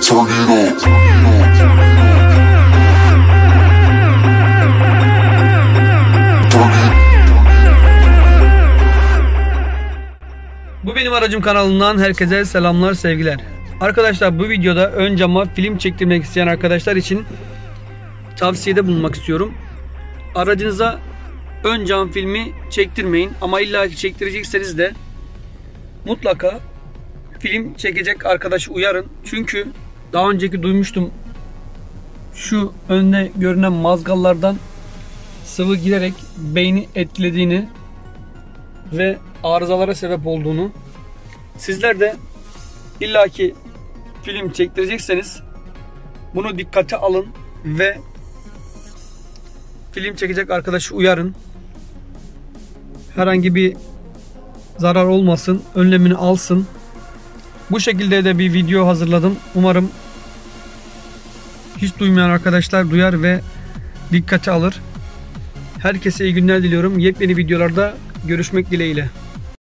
Bu benim aracım kanalından herkese selamlar, sevgiler. Arkadaşlar, bu videoda ön cama film çektirmek isteyen arkadaşlar için tavsiyede bulunmak istiyorum. Aracınıza ön cam filmi çektirmeyin, ama illa ki çektirecekseniz de mutlaka film çekecek arkadaşı uyarın. Çünkü daha önceki duymuştum, şu önde görünen mazgallardan sıvı girerek beyni etkilediğini ve arızalara sebep olduğunu. Sizler de illaki film çektirecekseniz bunu dikkate alın ve film çekecek arkadaşı uyarın. Herhangi bir zarar olmasın, önlemini alsın. Bu şekilde de bir video hazırladım. Umarım hiç duymayan arkadaşlar duyar ve dikkate alır. Herkese iyi günler diliyorum. Yepyeni videolarda görüşmek dileğiyle.